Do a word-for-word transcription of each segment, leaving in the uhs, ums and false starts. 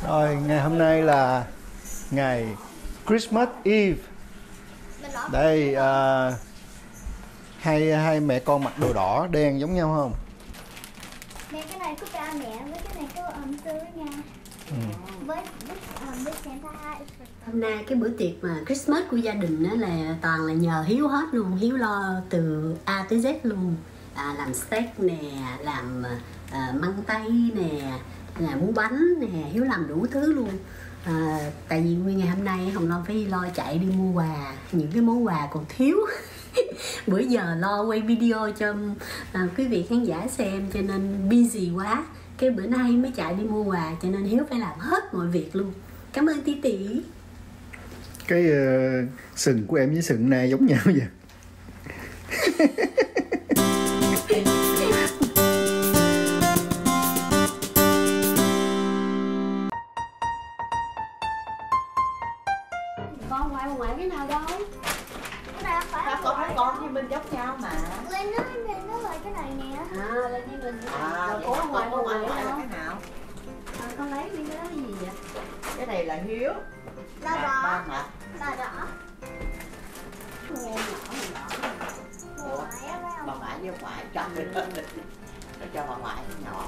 Rồi, ngày hôm nay là ngày Christmas Eve. Đây, uh, hai hai mẹ con mặc đồ đỏ đen giống nhau không? Mẹ cái này của ba mẹ với cái này của ông Tư nha. Ừ. Với với, với Santa. Hôm nay cái bữa tiệc mà Christmas của gia đình đó là toàn là nhờ Hiếu hết luôn. Hiếu lo từ A tới Z luôn. À, làm steak nè, làm à, măng tây nè, làm bún bánh nè, Hiếu làm đủ thứ luôn. À, tại vì nguyên ngày hôm nay Hồng Loan phải lo chạy đi mua quà, những cái món quà còn thiếu. Bữa giờ lo quay video cho à, quý vị khán giả xem cho nên busy quá. Cái bữa nay mới chạy đi mua quà cho nên Hiếu phải làm hết mọi việc luôn. Cảm ơn tí tỷ. Cái uh, sừng của em với sừng này giống nhau vậy. Con ngoại ngoại cái nào đâu? Cái này phải Sao con với con với Minh giống nhau mà. lên nó lên nó lại cái này nè. À, lên với mình. À, Rồi con cố ngoại con ngoại ngoại là đâu? cái nào? À, con lấy đi cái đó cái gì vậy? Cái này là Hiếu. Là Ba- đỏ. ba mặt. Là đỏ. Nghe nhỏ nhỏ. Ủa, Ngoại á, phải bà không? ngoại với ngoại cho mình nó cho bà ngoại nhỏ.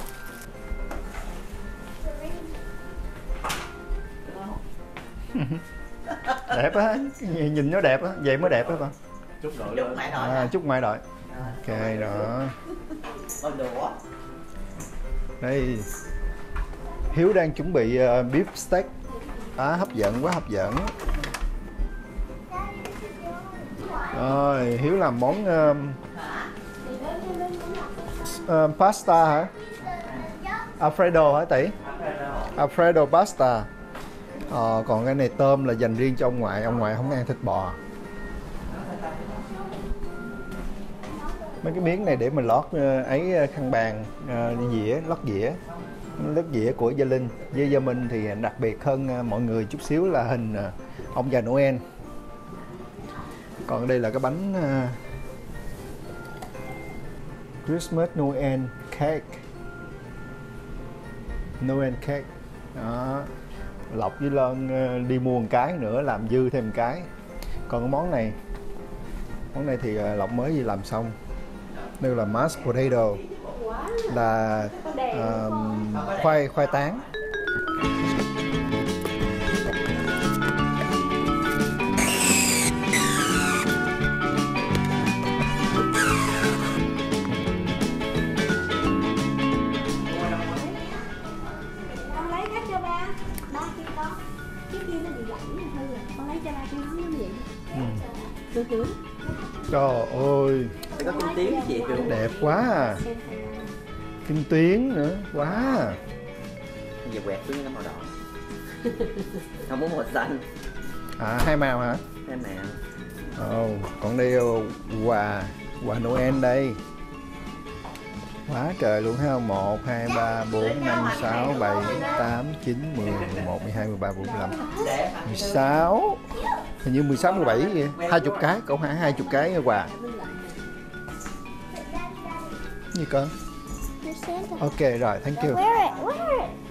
Đúng không? Đẹp á, nhìn nó đẹp á, vậy mới đẹp á con. Chúc đội chúc mẹ đội. À, chúc mẹ đội. À, Ok đó. Con đũa. Đây, Hiếu đang chuẩn bị uh, beef steak. Á, hấp dẫn quá, hấp dẫn. Rồi, Hiếu làm món uh, uh, pasta hả? Alfredo hả tỷ? Alfredo pasta. Ờ, còn cái này tôm là dành riêng cho ông ngoại, ông ngoại không ăn thịt bò. Mấy cái miếng này để mình lót uh, ấy khăn bàn, uh, dĩa, lót dĩa. Lớp dĩa của Gia Linh với Gia Minh thì đặc biệt hơn uh, mọi người chút xíu là hình uh, ông già Noel. Còn đây là cái bánh uh, Christmas Noel cake. Noel cake. Đó. Lộc với Lân uh, đi mua một cái nữa làm dư thêm một cái. Còn cái món này, món này thì uh, Lộc mới đi làm xong. Đây là mashed potato, là uh, khoai khoai tán. Con lấy hết cho ba. Ba kia con. Cái kia nó bị gãy hư rồi. Con lấy cho ba cái nón nó vậy. Ừ. Từ từ. Trời ơi, Có kinh tiếng gì được. đẹp quá à. Kim tuyến nữa, quá à. Giờ quẹt với cái màu đỏ. Không muốn màu xanh. À, hai màu hả? Hai màu. Ồ, còn đây quà, quà Noel đây. Quá trời luôn ha. Một, hai, ba, bốn, năm, sáu, bảy, tám, chín, mười, mười một, mười hai, mười ba, mười bốn, mười lăm, mười sáu. Hình như mười sáu, mười bảy kìa. Hai chục cái, cậu hả? Hai chục cái quà. Gì con? Ok rồi, thank you. Wear it, wear it.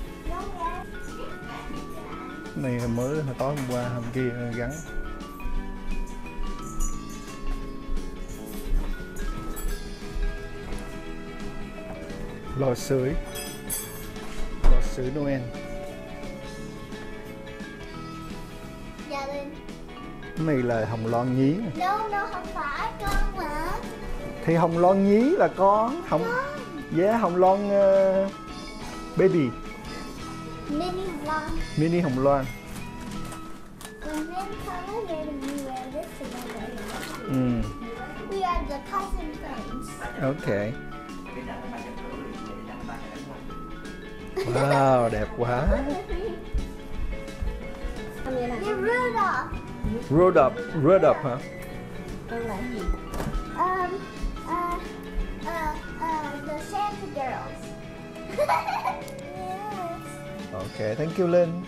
Này mới hồi tối hôm qua, hôm kia gắn. Lò sưởi. Lò sưởi Noel. Gia Linh. Cái này là hồng loan nhí. No, no, không phải con mà. Thì hồng loan nhí là con. Hồng yeah, hồng loan uh, baby. Mini vlog. Mini hồng loan. When men come here and we wear this together. Ừ. We are the cousin friends. Ok. Wow, đẹp quá. You're Rudolph. Rudolph, Rudolph hả? Con là gì? Um, uh, uh, uh, the Santa girls. Yes. Ok, thank you Linh.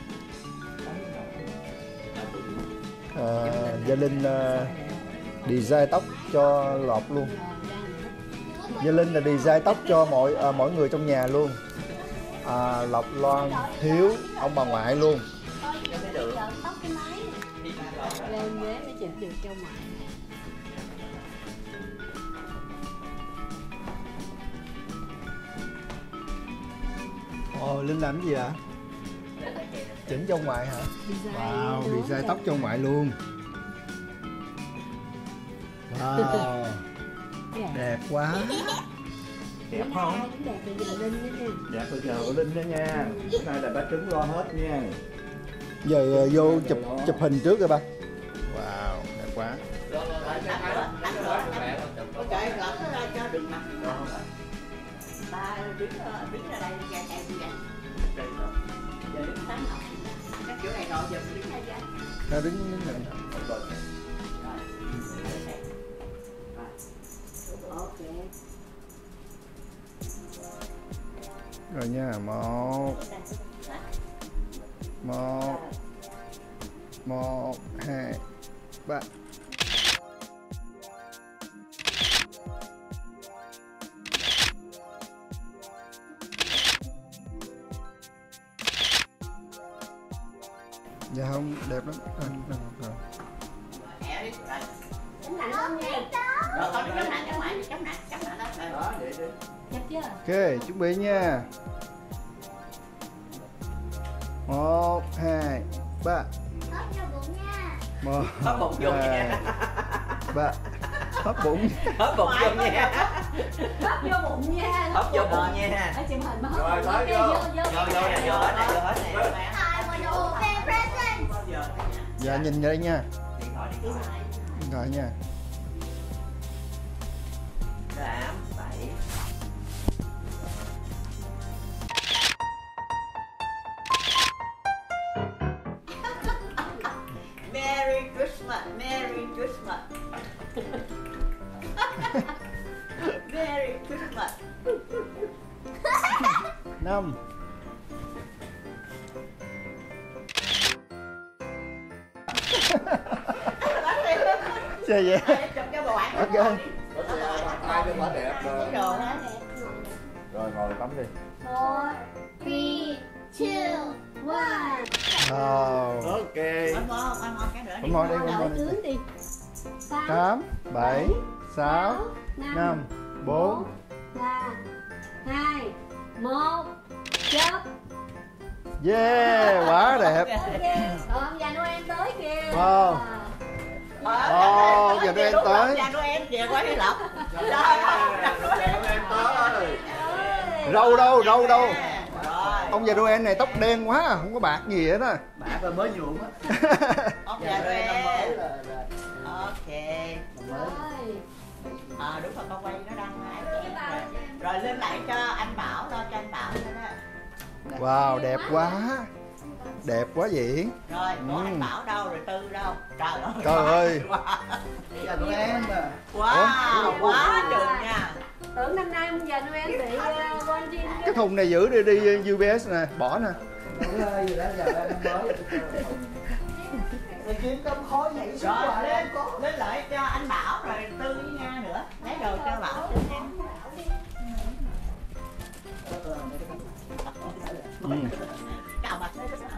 À, Gia Linh uh, design tóc cho Lộc luôn. Gia Linh là design tóc cho mọi uh, mỗi người trong nhà luôn. à, Lộc Loan, Hiếu, ông bà ngoại luôn. Tóc cái máy lên ghế mới chụp được cho ngoại. Ồ, Linh làm cái gì ạ? Chỉnh cho ngoại hả? Wow, design tóc cho ngoại luôn. Wow, đẹp quá. Đẹp không? Đẹp từ giờ Linh đó nha. Đẹp từ giờ của Linh đó nha. Bữa nay là ba Trứng lo hết nha. Giờ uh, vô chụp chụp hình trước rồi ba. Wow, đẹp quá. Ba đứng đứng ra đây ra chạy đi vậy. Giờ đứng sáng học. Các kiểu này rồi giờ đứng ra ra. Ta đứng đứng này. Ok. Rồi nha, một một một hai ba. Dạ không, đẹp lắm. À, rồi, rồi. Đánh nặng không nha. Rồi con đứng nặng cái ngoài chống nặng chống nặng đó. Đó, để đi. Đẹp chưa? Ok, chuẩn bị nha. Một, hai, ba. Hớp vô bụng nha. Một, Hớp bụng vô hai, nha. ba. Hớp bụng. Hớp bụng vô nha. Hớp vô bụng nha. Hớp vô bụng nha. Ở chụp hình mà hớp Rồi, bụng. tới Vô vô. vô Vô vô nè, vô hết nè, vô hết nè. I want to open presents. Dạ nhìn đây nha. Điện thoại điện thoại. Điện thoại nha. Tám, bảy. Merry Christmas, Merry Christmas. Merry Christmas. Năm. Chơi vậy? Chụp cho bà bạn. Ok. Ai cho bà đẹp rồi. Rồi ngồi tắm đi. Four, three, two, one. Wow. Ok. Anh ngon, anh ngon cái nữa đi. Bấm ngồi đây, bấm ngồi đây. Tướng đi. Tám, bảy, sáu, năm, bốn. ba, hai, một. Chớp. Yeah, quá đẹp. Rồi ông già Noel tới kìa. Wow. Ồ, giờ Noel tới. Giờ Noel về quá Hiếu Lộc. Râu đâu, râu đâu. Rồi. Ông già Noel này tóc đen quá, à, không có bạc gì hết á. Bạc rồi mới nhuộm á. Ông già Noel. Ok. Rồi. À đúng rồi, con quay nó đang rồi. Rồi lên lại cho anh Bảo, lo cho anh Bảo nữa đó. Wow, đẹp quá. Đẹp quá vậy. Rồi, có Ừ. anh Bảo đâu rồi Tư đâu. Trời ơi. Trời ơi. Giờ tụi em mà. Wow, quá chừng nha. Tưởng năm nay ông già Noel bị uh, con chim. Cái thùng này giữ đi đi u pê ét nè, bỏ nè. Kiếm cơm khói nhảy xuống rồi lên, lên lại cho anh Bảo rồi Tư với Nga nữa. Lấy đồ cho Bảo cho em. Ừ. Cầm mà.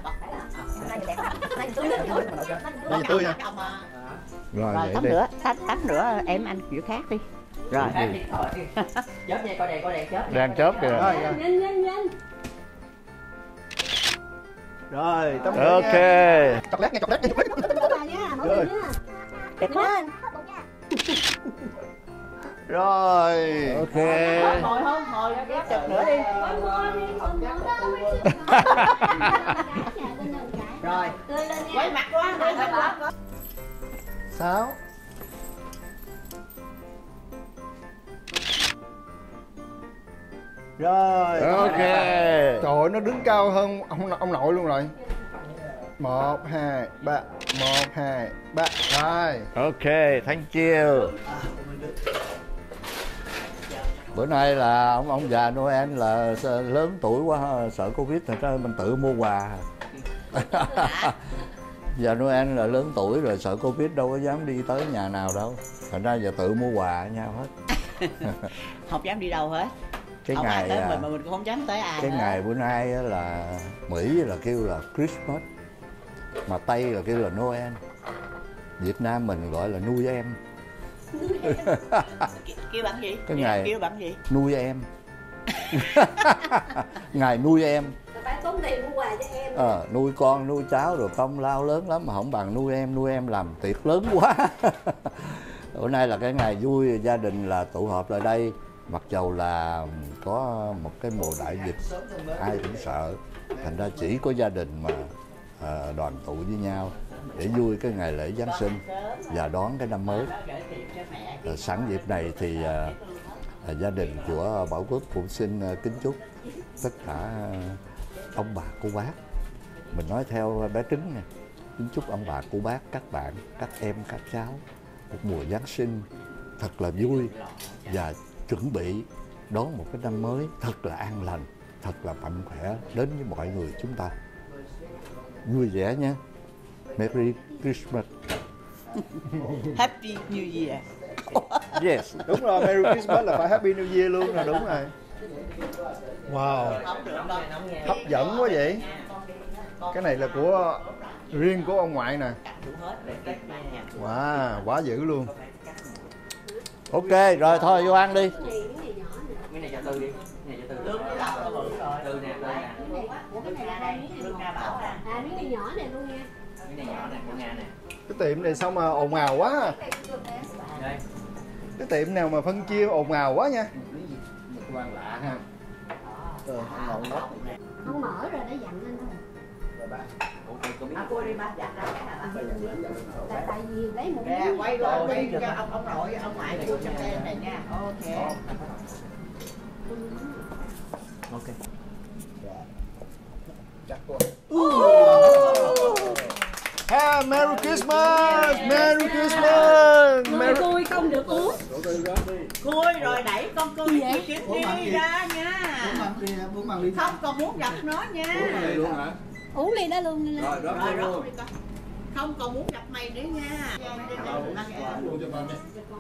Đây tươi nha. Rồi, Rồi, tắm vậy đi. rửa, tắm, tắm rửa em anh kiểu khác đi. Rồi. Chớp nha, coi đèn, coi đèn chớp. Đang chớp kìa. Rồi, rồi. Nhanh nhanh nhanh. Rồi, tắm Ok. nha. Chocolate nha, chocolate nha. Mở bà nha, mở Rồi. bà nha. Đẹp quá. Rồi. Ok. Ngồi không? Ngồi cái chụp nữa đi. Con mua đi, con mua Rồi. Tươi lên nha. Quay mặt quá, quay mặt quá. Sáu. Rồi. Ok. Trời ơi, nó đứng cao hơn ông ông nội luôn rồi. Một, hai, ba. Một, hai, ba. Rồi. Ok, thank you. Bữa nay là ông ông già Noel là sợ- lớn tuổi quá sợ Covid thật ra mình tự mua quà. Già Noel là lớn tuổi rồi sợ Covid đâu có dám đi tới nhà nào đâu. Thành ra giờ tự mua quà nhau hết. Không dám đi đâu hết. cái không ngày ai tới à, mình mà mình cũng không dám tới ai cái nữa. ngày bữa nay á là Mỹ là kêu là Christmas, mà Tây là kêu là Noel, Việt Nam mình gọi là nuôi em. Kêu bạn gì? Cái ngày Kêu bạn gì? nuôi em. Ngày nuôi em. Phải tốn tiền mua quà cho em. Ờ, nuôi con nuôi cháu rồi công lao lớn lắm, mà không bằng nuôi em. Nuôi em làm tiệc lớn quá. Bữa nay là cái ngày vui, gia đình là tụ họp lại đây. Mặc dầu là có một cái mùa đại dịch, ai cũng sợ, thành ra chỉ có gia đình mà à, đoàn tụ với nhau để vui cái ngày lễ Giáng sinh và đón cái năm mới. À, sẵn dịp này thì à, à, gia đình của Bảo Quốc cũng xin à, kính chúc tất cả à, ông bà cô bác, mình nói theo bé Trứng nè, kính chúc ông bà cô bác, các bạn, các em, các cháu một mùa Giáng sinh thật là vui và chuẩn bị đón một cái năm mới thật là an lành, thật là mạnh khỏe đến với mọi người chúng ta. Vui vẻ nhé. Merry Christmas. Happy New Year. Yes. Đúng rồi, Merry Christmas là phải Happy New Year luôn rồi, đúng rồi. Wow, hấp dẫn quá vậy. Cái này là của riêng của ông ngoại nè. Wow, quá dữ luôn. Ok, rồi thôi vô ăn đi. Cái này cho Tư đi. Cái này cho Tư. Lương nó đọc nó bự rồi. Tư nè, Tư nè. Ủa cái này là đây, Lương Nga bảo nè. à miếng này nhỏ này luôn nha. Cái này nhỏ nè, của Nga nè. Cái tiệm này sao mà ồn ào quá. Đây. Cái tiệm nào mà phân chia ồn ào quá nha. Quan lạ ha. Ờ, ngộ quá. Không mở rồi để dặn lên thôi. Ok, cô biết. À, cô đi bắt giặt ra cái là bắt Tại tại vì lấy một nè, miếng. quay rồi quay cho ông ông nội ông ngoại của trong em này nha. Ok. Ok. Ha, Merry Christmas, Merry Christmas. Người tôi không được uống. Cui rồi đẩy con cui của chính đi ra nha. Không còn muốn gặp nó nha. Uống ly đó luôn đi lên. Rồi đó đi con. Không còn muốn gặp mày nữa nha. Luôn cho con đi.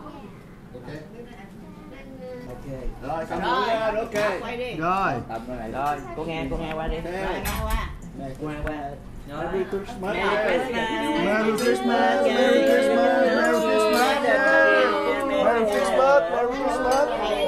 Ok. Rồi, cầm Rồi, ra, ok. quay đi. Rồi. Tầm này rồi, cô nghe, cô nghe qua đi. Rồi, nghe qua. Cô nghe qua. Merry Christmas. Merry Christmas, Merry Christmas, Merry Christmas. Merry Christmas, Merry Christmas.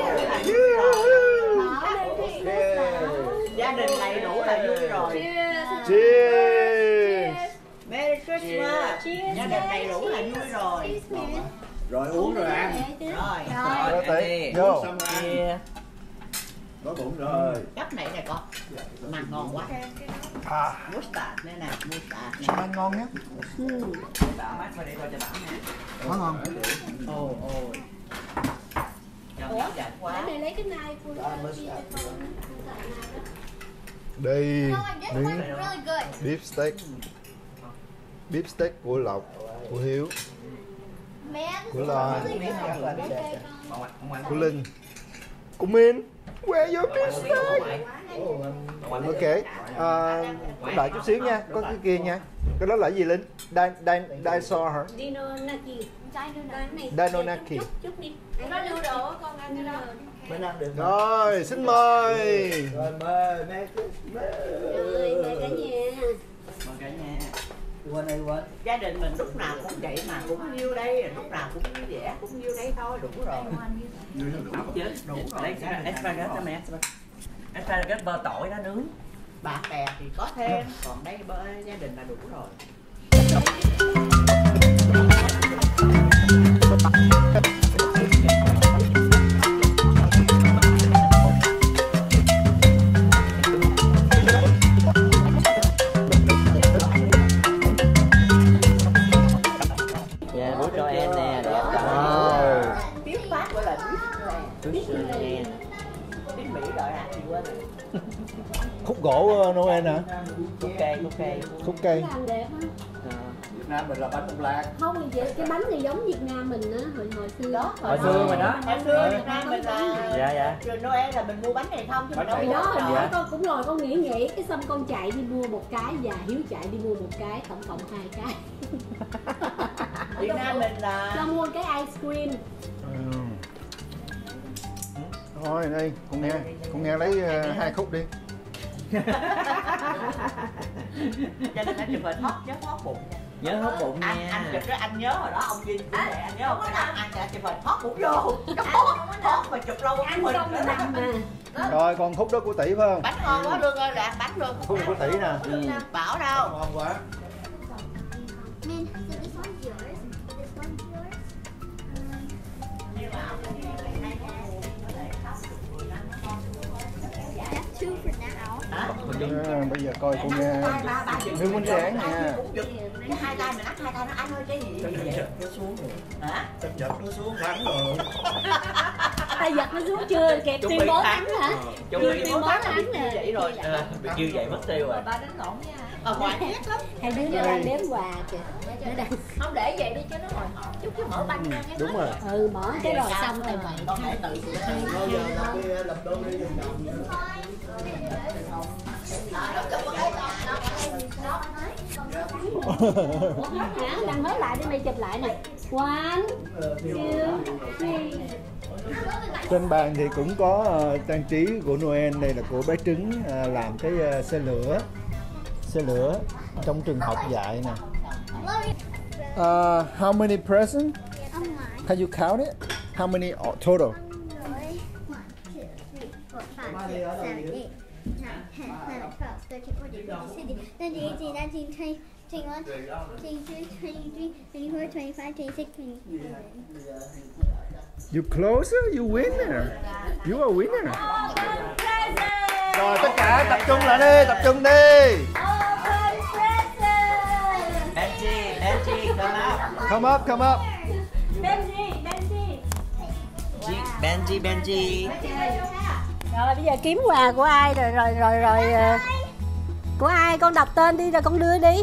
Gia đình đầy đủ là vui rồi. Cheers. Merry Christmas. Gia đình đầy đủ là vui rồi. Rồi uống rồi ăn. Rồi. Rồi tí, vô. Xong rồi ăn. Có bụng rồi. Cấp này nè con. Mà ngon quá. À, Mustard nè nè, mustard nè. sao ăn ngon nhá. Bảo mát qua đi coi cho bảo nè. Quá ngon. Ồ ồ. Ủa? Để này lấy cái nai của Đây, No, this miếng one's really good. beef steak. Beef steak của Lộc, của Hiếu, Man, của Lo, really good. Okay, Bảo ngoại, ông ngoại. của Linh, của Min. Where your beef steak? Ok, à, đợi chút xíu nha, có cái kia nha. Cái đó là cái gì Linh? Dai, dai, dinosaur hả? Dinonaki. Dinonaki. Chút chút đi. Nó lưu đồ con ăn cái đó. Mới ăn được. Rồi, xin mời. Rồi mời mẹ. Rồi mời cả nhà. Mời cả nhà. Quên đây quên. Gia đình mình lúc nào cũng vậy mà cũng nhiêu đây, lúc nào cũng vui vẻ, cũng nhiêu đây thôi, đủ rồi. Không chứ. Đủ rồi. Lấy asparagus đó mẹ. Asparagus bơ tỏi đó nướng. Bạn bè thì có thêm, còn đây bơ gia đình là đủ rồi. Dạ, bút cho em nè, đẹp. Wow. Tiếng Pháp gọi là Chút sườn nè. tiếng Mỹ gọi là gì quên rồi. Khúc gỗ Noel hả? Khúc cây, khúc cây. Khúc cây. Làm đẹp ha. Việt Nam mình là bánh bông lan. Không thì cái bánh này giống Việt Nam mình á, hồi hồi xưa đó. Hồi xưa mà đó. Hồi xưa Việt Nam mình là Dạ dạ. trường Noel là mình mua bánh này không chứ mình đâu Thì mua đó hồi bánh nhỏ đâu. con cũng rồi con nghĩ nghĩ cái xong con chạy đi mua một cái và Hiếu chạy đi mua một cái, tổng cộng hai cái. Việt Nam mình là Con mua cái ice cream. Thôi đây, con nghe, con nghe lấy uh, hai khúc đi. Cho nên anh chụp hình hot nhớ hot bụng nha. Nhớ hốt bụng nha. Anh, anh chụp đó anh nhớ hồi đó ông Vinh cũng vậy, anh nhớ không? Anh, anh, anh chụp hình hot bụng vô. Hot, hot mà chụp lâu Ăn xong rồi nằm mà. Rồi còn khúc đó của tỷ phải không? bánh ngon quá Lương ơi, là ăn bánh luôn. Khúc của tỷ nè. Ừ. Bảo đâu. Ngon quá. Man, so this one's yours. This one's yours. That's two for now. Hả? À, bây giờ coi con nghe Hương bánh tráng nha. Hai tay mình nắp hai tay nó ăn thôi chứ gì. Nó xuống rồi. Hả? Chấp giật nó xuống thắng rồi. Tay giật nó xuống chưa kẹp Chuẩn tuyên bị bố thắng. thắng hả? Chuẩn Chưa bị tuyên bố thắng thắng biết như nè. vậy rồi. À, biết như vậy mất tiêu rồi. Ba đánh lộn nha. Ở ngoài ghét lắm. Hai đứa nó đang đếm quà kìa. Nó đang Không để vậy đi cho nó hồi hộp chút chứ mở banh ra nghe. Đúng rồi. ừ mở cái rồi xong rồi vậy. Con hãy tự Bây giờ là đi lập đôi đi vòng vòng. Hả? Đang mới lại đi mày chụp lại nè. One, two, three. Trên bàn thì cũng có uh, trang trí của Noel. Đây là của bé Trứng uh, làm cái uh, xe lửa. Xe lửa trong trường học dạy nè. Uh, how many presents? Oh my. Can you count it? How many total? One, two, three, four, five, six, seven, eight, nine, ten, eleven, twelve, thirteen, fourteen, fifteen, sixteen, seventeen, eighteen, nineteen, twenty, twenty-one, twenty-two, twenty-three, twenty-four, twenty-five, twenty-six, twenty-seven. You closer, you winner. You are winner. Rồi tất cả tập trung lại đi, tập trung đi. Benji, Benji, come up. Come up, come up. Benji, Benji. Benji, Benji. Rồi bây giờ kiếm quà của ai rồi rồi rồi rồi ờ, của ai con đọc tên đi rồi con đưa đi.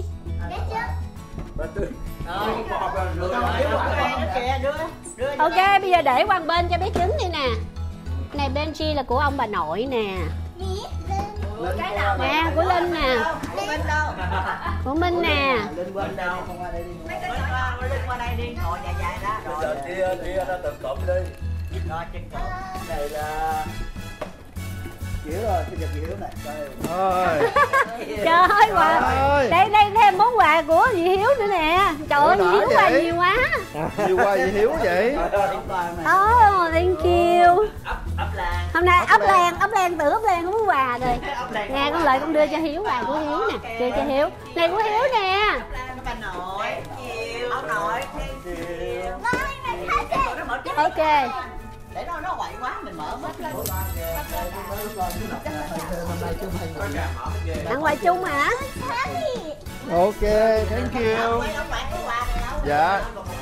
Ok bây giờ để qua bên cho bé Trứng đi nè. Này Benji là của ông bà nội nè. cái nào Nè của Linh nè. Minh đâu? Của Minh nè. Linh quên đâu, không ai đây đi. Mấy cái nhỏ Linh qua đây đi, ngồi dài dài ra rồi. Giờ chia chia ra từng cụm đi. Rồi chân cột. Cái này là Diễu rồi, cái giật Diễu này. Rồi. Trời ơi quà. Ơi. Đây đây thêm món quà của dì Hiếu nữa nè. Trời ơi dì đã Hiếu quà vậy? nhiều quá. Nhiều quá gì Hiếu vậy? Oh, thank you. Ấp ấp lan. Hôm nay ấp lan, ấp lan tự ấp lan không có quà rồi. Ấp lan. Nè con Lợi con đưa cho Hiếu quà của Hiếu nè, đưa cho Hiếu. Này của Hiếu nè. Ấp lan của bà nội. Chiều. Ông nội. Chiều. Nó mở trước. Ok. Để nó nó quậy quá mình mở hết lên. Ăn quà chung hả? Ok, thank you. Quay ông ngoại có quà này đâu? Dạ.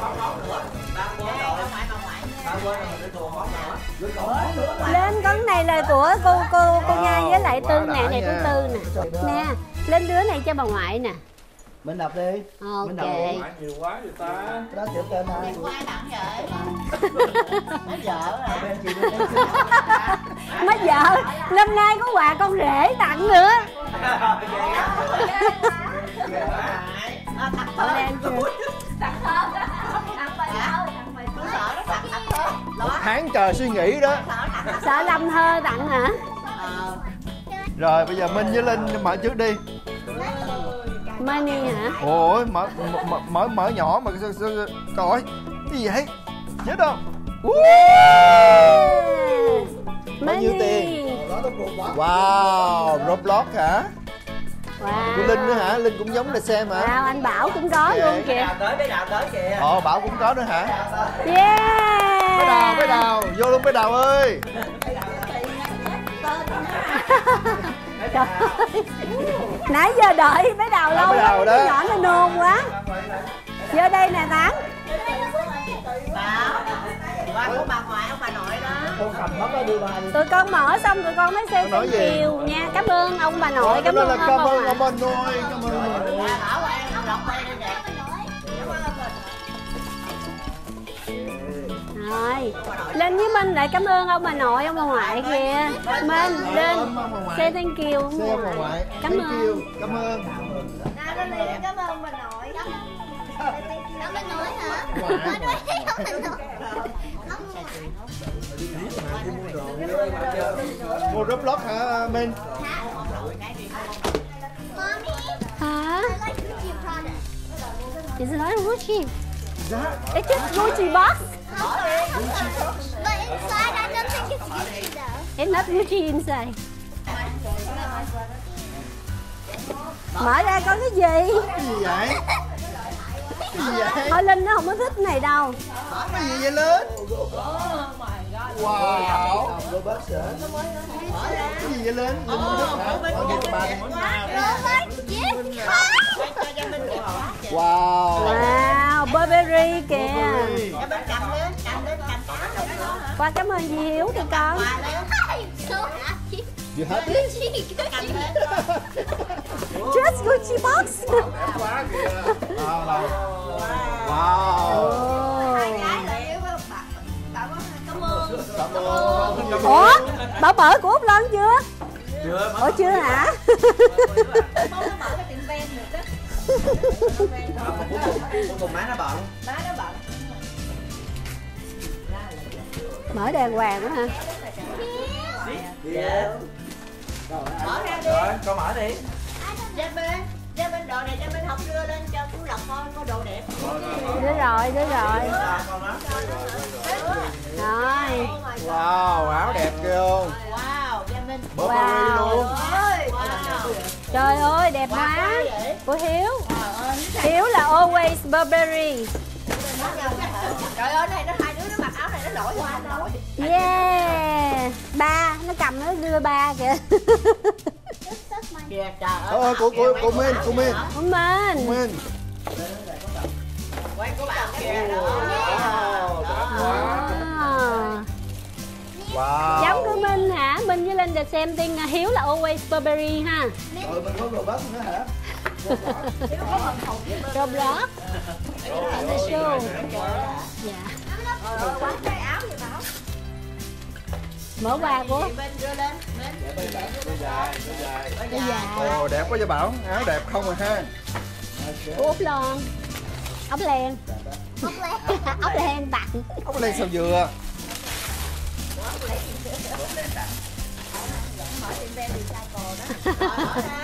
Lên con này là của cô cô cô Nga với lại Tư nè, này của Tư nè. Nè, lên đứa này cho bà ngoại nè. Mình đọc đi. Ok. Nhiều quá người ta. Cái đó chữ tên ai? Của ai tặng vậy? Nó vợ hả? Má vợ, năm nay có quà con rể tặng nữa. Ở đây chưa? Một tháng trời suy nghĩ đó. Sợ Lâm Thơ tặng hả? Rồi bây giờ Minh với Linh mở trước đi. Money hả? Ôi mở mở mở, mở nhỏ mà coi cái gì vậy? Chết không? Bao nhiêu tiền? Wow, Roblox hả? Wow. Của Linh nữa hả? Linh cũng giống là xem hả? Wow, anh Bảo cũng có luôn kìa. Đào tới, bé Đào tới kìa. Ồ, Bảo cũng có nữa hả? Yeah. Bé Đào, bé Đào, vô luôn bé Đào ơi. Trời ơi. Nãy giờ đợi bé Đào lâu lắm, cái nhỏ nó nôn quá. Vô đây nè Tám. Bảo, qua của bà ngoại ông bà nội đó. Con cầm hết đó đưa ba đi. Tụi con mở xong tụi con mới xem Con nói xem gì? chiều nha. Cảm ơn ông bà nội, cảm Đó ơn là ông cảm bà ơn ngoại. ông bà nội, cảm ơn ông bà nội. Bảo ăn lọc đây đây nè. Rồi, Linh với Minh lại cảm ơn ông bà nội, ông bà ngoại kìa. Minh, Linh, say thank you ông Say ông bà bà ngoại. Cảm Thank ơn. you, cảm ơn. Cảm ơn bà nội. Cảm ơn nội hả? Cảm ơn nội. Mua Roblox hả Minh? Mommy, Hả? I like Gucci products. Is it not Gucci? Dạ. It's just Gucci box. But inside, I don't think it's Gucci though. It's not Gucci inside. Mở ra có cái gì? Cái gì vậy? Cái gì vậy? Thôi Linh nó không có thích cái này đâu. Cái gì vậy lớn? Wow. Cái gì vậy lớn? Linh không thích hả? Ở đây cho ba thì muốn nha. Wow. Wow, Burberry kìa. Burberry. Cho bên cầm lên, cầm lên, cầm cá. Qua cảm ơn dì Hiếu kìa con. I'm so happy. You happy? Gucci, Gucci. Just Gucci box. Quá kìa. Wow. Wow. Oh. Cảm ơn. Cảm ơn. Ủa, bảo mở của Úc Lân chưa? Chưa. Ủa chưa hả? Mong nó mở cái tiệm ven được đó. Cuối cùng má nó bận. Má nó bận. Mở đàng hoàng quá hả? Dạ. Mở ra đi. Rồi, con mở đi. Ra bên, ra bên đồ này, ra bên học đưa lên cho chú Lộc coi, coi đồ đẹp. Được rồi, được rồi. Con đó. Rồi. Wow, áo đẹp kìa không? Wow, ra bên. Burberry luôn. Ôi, wow. Trời ơi, đẹp quá. Của Hiếu. Hiếu là always Burberry. Trời ơi, này nó hai đứa nó mặc áo này nó nổi quá nổi. Yeah. Ba, nó cầm nó đưa ba kìa. Kìa, trời ơi. Ờ, của của của Minh, của Minh. Của mình. Minh. Quay của bạn kìa đó. Wow, đẹp quá. À. Wow. Giống của Minh hả? Minh với Linh the same thing. Hiếu là always Burberry ha. Rồi mình có đồ bắp nữa hả? Roblox. The show. Dạ. Mở quà của Bên đưa lên, bên. Bây giờ Ồ, đẹp quá vậy Bảo. Áo đẹp không rồi ha. của Úc Lon. Ốc len. Ốc len. Ốc len tặng. Ốc len xào dừa. Mở tiệm ven thì sai cồ đó. Mở ra.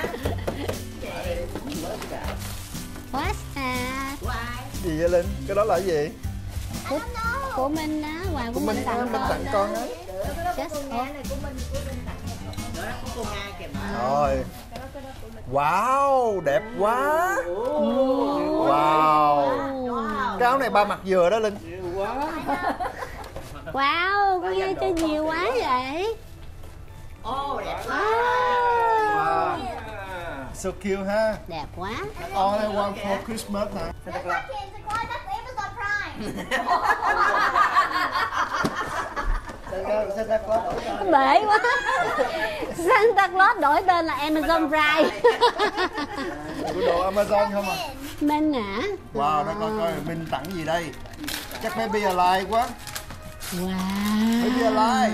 What's that? Của ai? Gì vậy Linh? Cái đó là cái gì? Của, của Minh á, quà của Của Minh Minh tặng Minh con. tặng con á. Just Nhà này của mình, của mình tặng. Đó là của cô Nga kìa mà. Rồi. Wow, đẹp quá. Wow. Cái áo này ba mặc vừa đó Linh. Wow, có nghe cho nhiều quá vậy. Ồ, đẹp quá. Wow. So cute ha. Đẹp quá. All I want for Christmas hả? That's not Santa Claus, that's Amazon Prime. Bể quá. Santa Claus đổi tên là Amazon Prime. Của đồ Amazon không à? Minh hả? Wow, đó coi coi Minh tặng gì đây? Chắc Baby Alive quá. Wow. Baby Alive.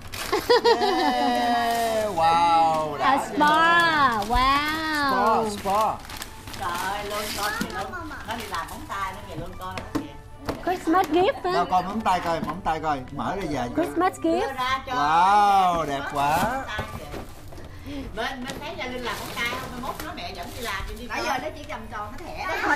Yeah. Wow. A đã spa. Spa, Wow. spa. Trời ơi, luôn con kìa luôn. Nó đi làm móng tay nó kìa luôn con nó kìa. Christmas gift Đâu hả? coi móng tay coi, móng tay coi, mở ra về. Christmas Đưa gift. ra cho. Wow, đẹp quá. Bên bên thấy Gia Linh làm móng tay không? Mai mốt nó mẹ dẫn đi làm đi đi. Nãy giờ nó chỉ cầm tròn cái thẻ đó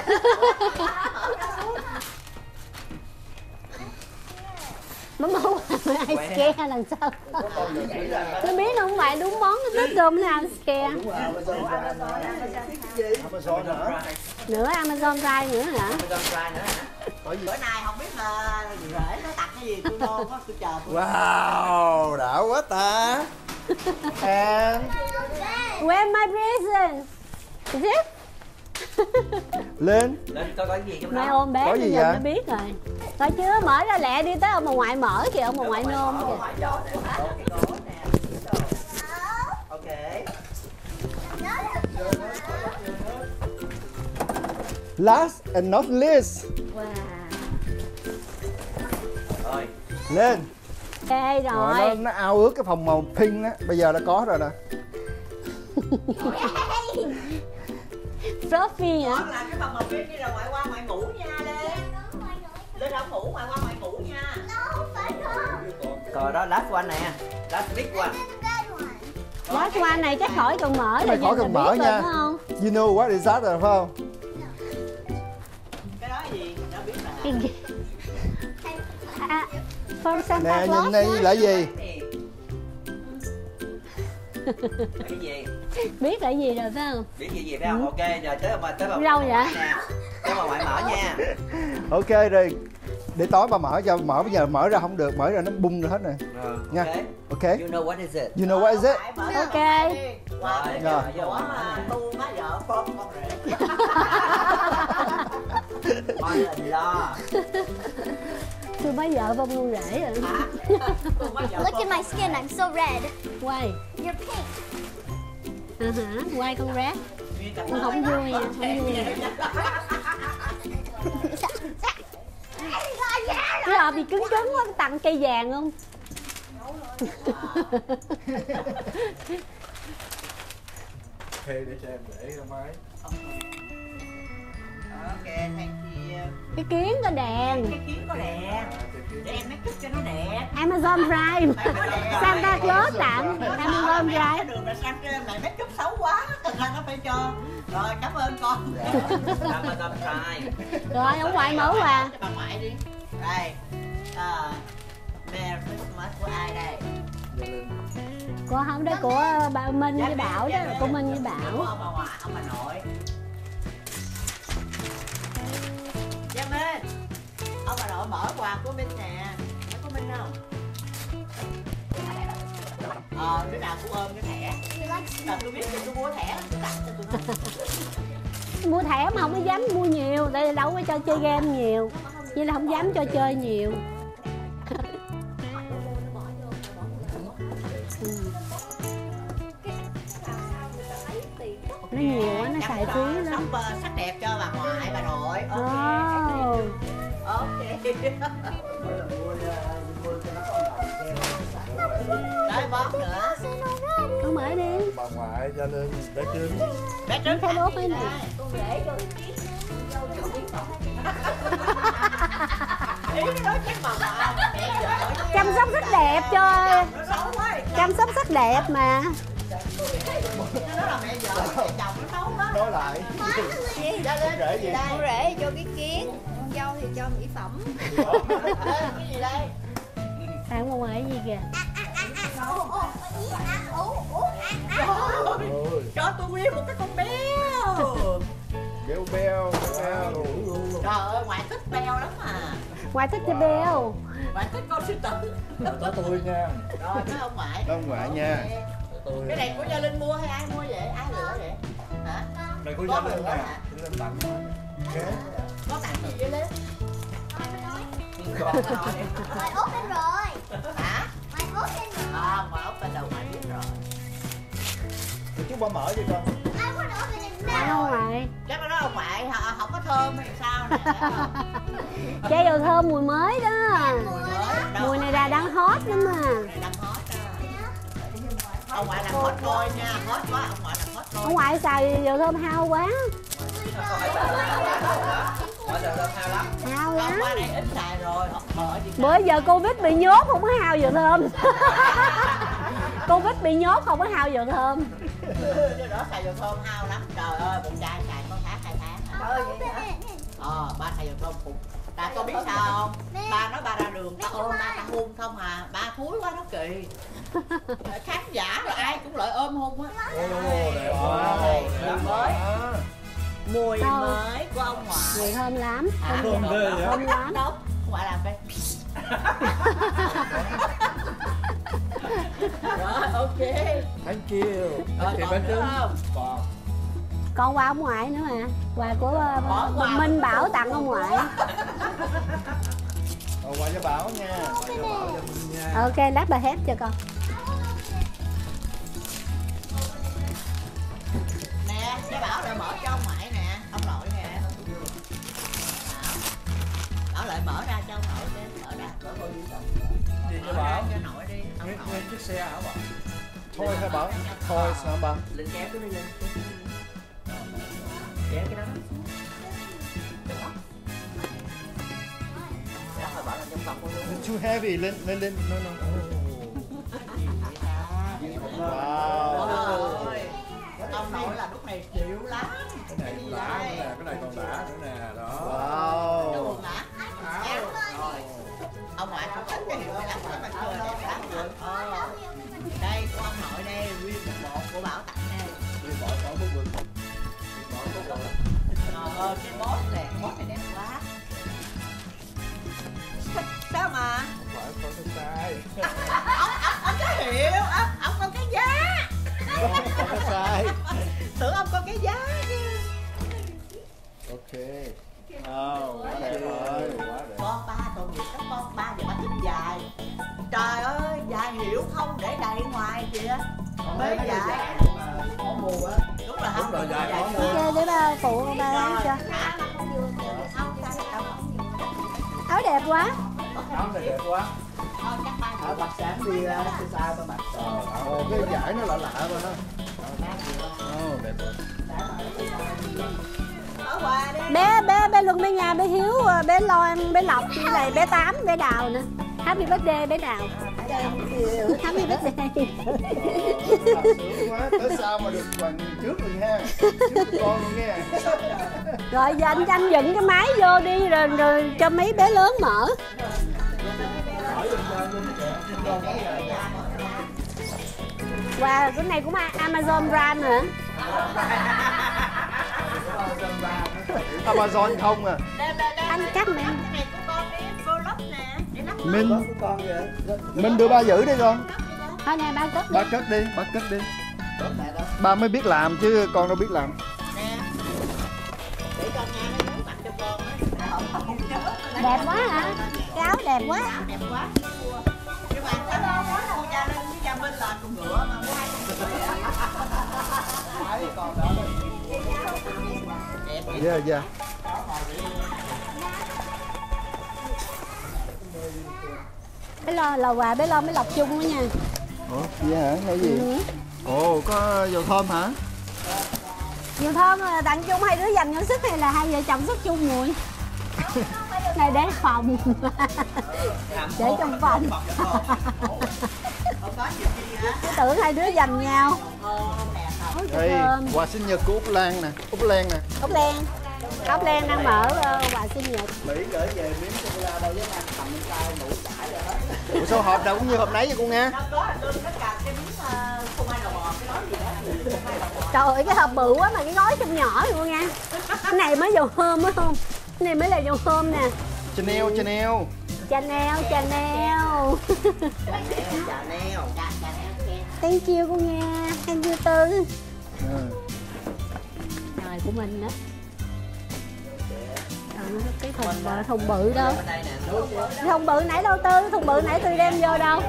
Nó món ai scare lần sau. Nó biết không phải đúng món nó thích cơm nào scare. Amazon hả? Nữa Amazon Prime nữa hả? Amazon Prime nữa hả? Có gì? Bữa nay không biết là rễ nó tặng cái gì tôi đâu có tôi chờ tôi. Wow, đã quá ta. And Where's my present? Is it? lên. Lên coi coi cái gì trong Mai đó. ôm bé Có bây gì giờ vậy? nó biết rồi. Coi chưa, mở ra lẹ đi tới ông bà ngoại mở kìa, ông bà ngoại nôm kìa. Ok. Last and not least. Wow. Rồi. Lên. Ok Rồi, nó, rồi. nó ao ước cái phòng màu pink á, bây giờ đã có rồi nè. Fluffy hả? Con làm cái phòng màu kia kia rồi ngoại qua ngoại ngủ nha Lên. Lên không ngủ ngoại qua ngoại ngủ nha. No, phải không? Còn đó last one nè. Last big one. Last one này chắc khỏi cần mở. Mày khỏi cần mở nha. Không? You know what is that rồi phải không? Cái đó gì? Nó biết là. Cái gì? À, from Santa Nè Claus nhìn đây là gì? Cái gì? Biết là gì rồi phải không? Biết gì gì phải không? Ok, giờ tới mà tới mà. Đâu vậy? Nè. Tới mà ngoại mở nha. Ok rồi. Để tối bà mở cho, mở bây giờ mở ra không được, mở ra nó bung ra hết rồi. Rồi, Nha. ok. Ok. You know what is it? You know what is it? Ok. Rồi, Rồi. ủa mà tu má vợ con con rể. Con là lo. Tôi mới vợ bông luôn rễ rồi. Look at my skin, I'm so red. Quay. You're pink. À hả, quay con rác. Con không vui nha, không vui nha. Cái hộp gì cứng cứng quá, tặng cây vàng không? Để cho em để ra máy. Ok, thank you. Cái kiến có đèn. Cái kiến có đèn. Để em make up cho nó đẹp. Amazon Prime. Santa Claus tặng Amazon Prime. Đường là sang trên này make up xấu quá, thật ra nó phải cho. Rồi, cảm ơn con. Amazon Prime. Rồi ông ngoại mở quà. Cho bà ngoại đi. Đây. À, Merry Christmas của ai đây? Của không đó của bà Minh với Bảo đó, của Minh với Của Bảo. ông bà ngoại, ông bà nội. Gia Minh. Ông bà nội mở quà của Minh nè. Có Minh không? Ờ, đứa nào cũng ôm cái thẻ. Rồi tôi biết tôi mua thẻ tôi tặng cho tụi nó. Mua thẻ mà không có dám mua nhiều, tại vì đâu có cho chơi game nhiều. Vậy là không dám cho chơi nhiều. Ừ. Nó nhiều quá, nó xài phí lắm. Sắp sắc đẹp cho bà ngoại, bà nội. Ok. Oh. Ok. Tới bóp nữa. Con mở đi. Bà ngoại cho lên bé trứng. Bé trứng Thấy bóp ấy nè. con để cho cái vô cái phòng. Ý nó nói chắc bà ngoại mẹ vợ. Chăm sóc rất đẹp cho. Nó xấu quá. Chăm sóc rất đẹp mà. Nó là mẹ vợ, mẹ chồng nó xấu quá. Nói lại. Ra lên. Rễ gì? Con rể cho cái kiến, con dâu thì cho mỹ phẩm. Cái gì đây? Tặng con mở gì kìa. Cho tôi nguyên một cái con béo. Béo béo, béo. Trời ơi, ngoại thích béo lắm mà. Ngoại thích chơi beo. Ngoại thích con sư tử. Có tôi nha. Rồi, nói ông ngoại. Ông ngoại nha. Cái này của Gia Linh mua hay ai mua vậy? Ai lựa vậy? Hả? Này có Có Gia Linh lựa nè. hả? Gia Linh tặng. Có tặng gì vậy Linh? Mày open rồi. Hả? Mày open rồi. À, ngoại ốc bên đầu ngoại biết rồi. Thì chú bà mở đi con. I want to open it Tặng now. ông ngoại. Chắc nó nói ông ngoại hả? Không có thơm hay sao nè. Chai dầu thơm mùi mới đó. Mùi mới. Đâu, Mùi này là đang hot lắm mà. này đang hot á. Ông ngoại làm hot boy nha. Hot quá, ông ngoại làm hot boy. Ông ngoại xài dầu thơm hao quá. Mở giờ thơm hao lắm. Hao Ông lắm. qua đây ít xài rồi. Mở gì Bữa giờ Covid bị nhốt không có hao dầu thơm. Covid bị nhốt không có hao dầu thơm. Cái đó xài dầu thơm hao lắm. Trời ơi, một chai xài có tháng hai tháng. Trời ơi, vậy hả? Ờ, ba xài dầu thơm phục. Tại con biết sao không? Ba nói ba ra đường, ta ôm ba ta hôn không à. Ba thúi quá nó kỳ. Khán giả rồi ai cũng lợi ôm hôn á. Đẹp quá. Mùi mới. Mùi Sao? mới của ông ngoại. Mùi thơm lắm. À, Thơm ghê vậy? Thơm lắm. Đâu, ngoại làm cái. Rồi, ok. Thank you. Rồi, Thì còn bé nữa trứng. không? Còn. Còn quà ông ngoại nữa mà. Quà của Bỏ uh, quà Minh của- Bảo tặng ông ngoại. Còn quà cho Bảo nha. Quà cho Bảo cho Minh nha. Ok, lát bà hết cho con. Nè, cái Bảo lại mở cho ông ngoại nè, ông nội nè. Bảo, Bảo lại mở ra cho ông nội đi, mở ra, mở cô đi rồi. Gì Mở cho ra Bảo? cho nội đi, ông Nguyên, nội. nguyên chiếc xe hả Bảo? Thôi hả Bảo? Thôi sao Bảo? Linh kéo cái đi Linh. Kéo cái đó. Cái đó thôi Bảo làm trong It's too heavy. Lên lên lên. No no. Wow. Ông nội là lúc này chịu lắm. Cái này cũng đã nữa nè, cái này còn đã nữa nè, đó. Wow. Rồi. Ông ngoại cũng thích cái hiệu này lắm, mà chơi đẹp lắm. Ờ. Đây của ông nội đây, nguyên một bộ của Bảo tặng nè. Đi bỏ bỏ bút vừng. Bỏ bút vừng. Ờ, cái boss này, boss này đẹp quá. Sao mà? Không phải con cái sai. Ông, ông, ông có hiệu, ông, ông có cái giá. Con cái sai. Tưởng ông có cái giá chứ. Ok. Oh, quá đẹp rồi, quá đẹp. Con ba tội nghiệp lắm, con ba giờ ba thích dài. Trời ơi, dài hiểu không để đầy ngoài kìa. Mấy dài. Có mùa á. Đúng là không. Đúng rồi, dài có mùa. Ok, để ba phụ ba lấy cho. Áo đẹp quá. Áo này đẹp quá. Ở mặt sáng đi ra cái sao ba mặt. Ồ, cái giải nó lạ lạ mà ha. Ồ, đẹp rồi. Bé bé bé Luân, bé Nga, bé Hiếu, bé Loan, bé Lộc, với lại bé Tám, bé Đào nữa. Happy birthday bé Đào. Happy birthday. Sướng quá, tới sao mà được bằng trước rồi ha. Trước con luôn nghe. Rồi giờ anh anh dựng cái máy vô đi rồi, rồi cho mấy bé lớn mở. Wow, cái này cũng Amazon Prime hả? Amazon không à. Anh cắt mẹ. Minh Minh đưa ba giữ đi con. Thôi nè ba cất đi. Ba cất đi, ba cất đi. Ba mới biết làm chứ con đâu biết làm. Đẹp quá hả? Cái áo đẹp quá. Đẹp quá. Nhưng mà cái đó con Gia Linh với Gia Minh là cùng ngựa mà. Còn đó đẹp. Dạ dạ. Bé Lo là quà bé Lo mới Lộc chung đó nha. Ủa, vậy hả? Hay gì? Ừ. Ồ, có dầu thơm hả? Dầu thơm tặng chung, hai đứa dành nhau sức hay là hai vợ chồng sức chung mùi? Này để phòng. Để trong phòng. Cái tưởng hai đứa dành nhau. Ôi, Đây, thơm. quà sinh nhật của Úc Lan nè, Úc Lan nè. Ốc Len. Ốc Len đang mở uh, quà sinh nhật. Mỹ gửi về miếng sô-cô-la đâu dám ăn, tặng tay ngủ chải rồi hết. Ủa sao hộp nào cũng như hộp nãy vậy cô Nga? Trời ơi, cái hộp bự quá mà cái gói trong nhỏ luôn nha. Cái này mới dầu thơm phải không? Cái này mới là dầu thơm nè. Chanel, Chanel. Chanel, Chanel. Chanel. Thank you cô Nga. Thank you Tư. À. Rồi của mình đó. Rồi, cái thùng bự, thùng bự đâu? Thùng bự nãy đâu Tư? Thùng bự nãy Tư đem vô đâu?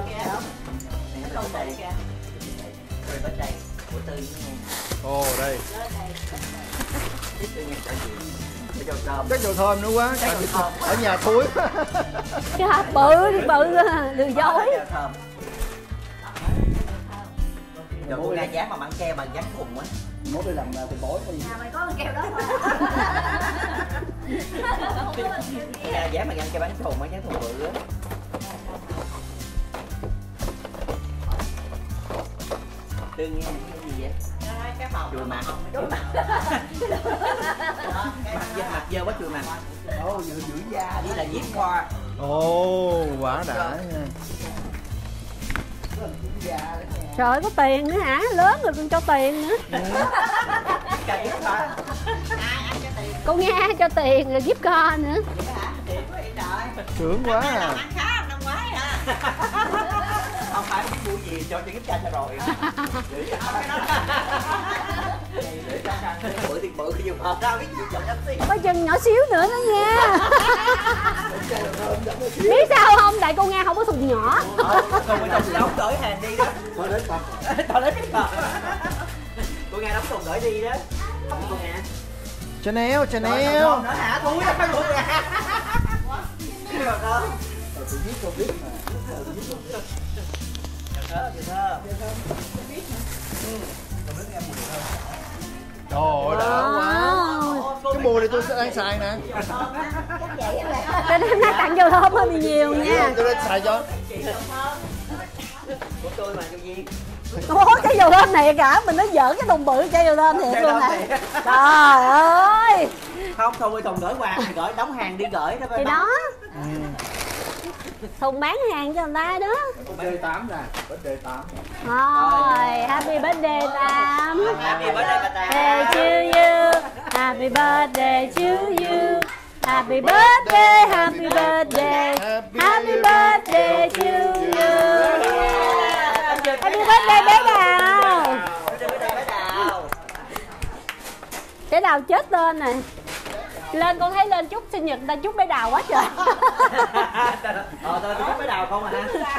Ồ, đây. Cái dầu thơm nữa quá. Ở nhà thúi. Cái hộp bự thì bự lừa dối. Giờ cô ra dán mà mặn keo bằng dán thùng á. Mốt đi làm thì bói đi. Nhà mày có con keo đó Ra dán mà dán keo bán thùng á, dán thùng bự á. Tư nghe cái gì vậy? Cái màu chùi mặt. Đúng mặt. Mặt dơ mặt dơ quá chùi mặt. Ồ, giữ giữ da. Với là giết kho. Ồ, quả đã nha. Trời ơi, có tiền nữa hả? Lớn rồi còn cho tiền nữa. Cô Nga cho tiền rồi gift card nữa. Sướng quá à. Ăn khá năm ngoái à. Không phải biết mua gì cho gift card cho rồi. Để cho ăn bự thì bự dùng hộp ra biết gì cho em xí. Có chừng nhỏ xíu nữa đó nha. Biết sao không? Tại cô Nga không có thùng nhỏ. Không có thùng đóng gửi hàng đi đó. Thôi đến phòng. Thôi đến phòng. Cô Nga đóng thùng gửi đi đó. Cô Nga. Chanel, Chanel. Nữa hả? Túi đó phải luôn nha. Được không? Tôi biết cô biết mà. Được thơ, được thơ. Trời ơi, đã quá. Cái mùa này tôi sẽ đang xài nè. Cho nên nó tặng dầu thơm hơi bị nhiều nha. Tôi đã xài cho. Của tôi mà, Châu Duyên. Ủa cái dầu thơm này cả mình nó dở cái thùng bự chai dầu thơm thiệt luôn hả? Trời ơi. Không, thôi thùng gửi quà, gửi đóng hàng đi gửi đó. Thì đó. Thùng bán hàng cho người ta đó. Birthday tám nè, birthday tám. Rồi, happy birthday Tám. Happy birthday bà Tám. Birthday to you. Happy birthday to you. Happy birthday, happy birthday. Happy birthday to you. Happy birthday bé Đào. Bé Đào chết tên này. Lên con thấy lên chúc sinh nhật người ta chúc bé Đào quá trời. Ờ, tôi chúc bé Đào không à.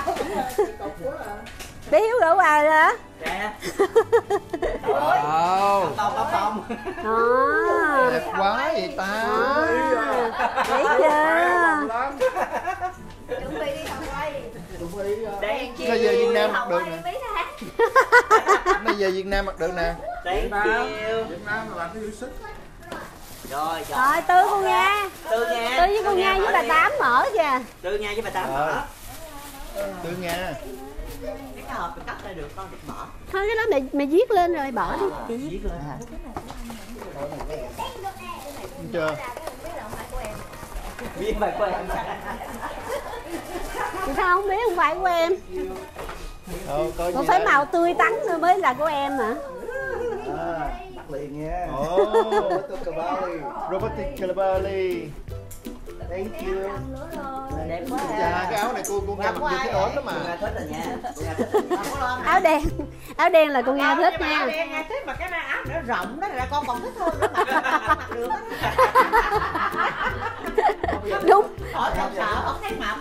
Bé Hiếu gửi quà rồi hả? Dạ. Wow. Tông, tông, tông. Đó. Đẹp quá vậy ta. Thấy chưa? Chuẩn bị đi thằng quay. Thank you. Nó về Việt Nam mặc được nè. Nó về Việt Nam mặc được nè. Thank you. Việt Nam là bạn có yêu sức. Rồi, rồi. Rồi Tư con Nga. Tư Nga. Tư với con Nga với bà Tám mở kìa. Tư Nga với bà Tám Rồi. mở. Tư Nga. Cái cái hộp mình cắt ra được con được mở. Thôi cái đó mày mày viết lên rồi bỏ đi. Chị viết. Viết lên. Đúng chưa? Viết bài của em. Thì sao không biết không phải của em. Ờ, có Còn gì phải đây? màu tươi tắn rồi mới là của em hả? À, bắt liền nha. Oh, Roberto Cavalli. Roberto Cavalli. Thank you. Đẹp quá. Dạ, cái áo này cô cô Nga mặc như thế ổn lắm mà. Nga thích rồi nha. Nga thích. Áo đen. Áo đen là con Nga thích nha. Áo đen Nga thích mà cái này áo nó rộng đó là con còn thích hơn nữa mà. Mặc được. Đúng. Hỏi thật sợ không thấy mập.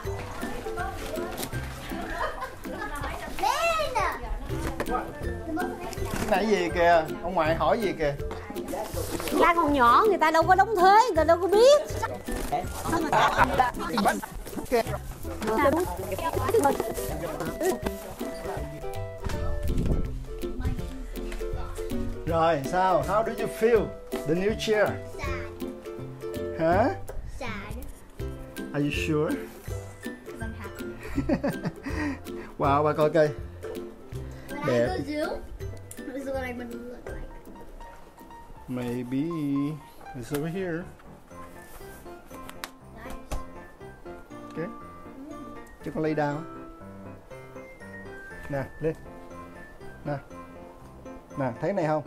Cái này gì kìa? Ông ngoại hỏi gì kìa? Người ta còn nhỏ người ta đâu có đóng thuế, người ta đâu có biết. Rồi, sao? How do you feel? The new chair? Sad. Hả? Sad. Are you sure? Because I'm happy. Wow, bà coi coi. When Đẹp. I go zoo, this is what I'm gonna look like. Maybe it's over here. Nice. Okay. Chứ con lay down. Nè, lên. Nè. Nè, thấy cái này không?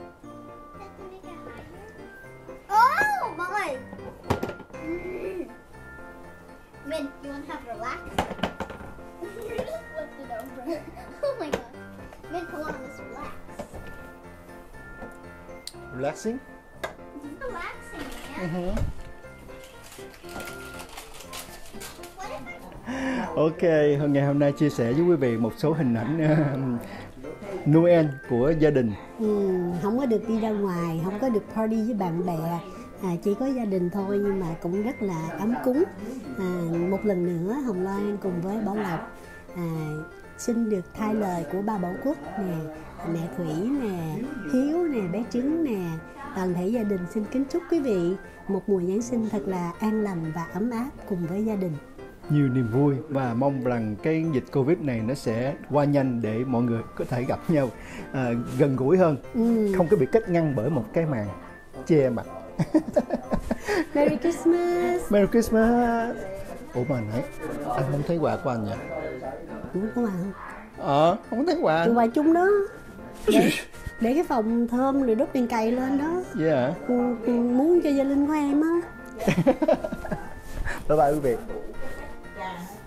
Oh my! Mm. Min, you want to have relax? Lift it over. Oh my god. Min, come on, let's relax. Relaxing. Relaxing, man. Uh-huh. What if I... Ok, hôm ngày hôm nay chia sẻ với quý vị một số hình ảnh uh, Noel của gia đình. Ừ, không có được đi ra ngoài, không có được party với bạn bè, à, chỉ có gia đình thôi nhưng mà cũng rất là ấm cúng. À, một lần nữa Hồng Loan cùng với Bảo Lộc à, xin được thay lời của ba Bảo Quốc nè, mẹ Thủy nè, Hiếu nè, bé Trứng nè, toàn thể gia đình xin kính chúc quý vị một mùa Giáng sinh thật là an lành và ấm áp cùng với gia đình. Nhiều niềm vui và mong rằng cái dịch Covid này nó sẽ qua nhanh để mọi người có thể gặp nhau à, gần gũi hơn, Ừ. không có bị cách ngăn bởi một cái màn che mặt. Merry Christmas. Merry Christmas. Ủa mà nãy anh không thấy quà của anh nhỉ? Đúng không ạ? Ờ, không thấy quà. Quà chung đó. Để, để cái phòng thơm rồi đốt đèn cày lên đó. Yeah. Ừ, ừ, muốn cho gia đình của em á. Bye bye quý vị.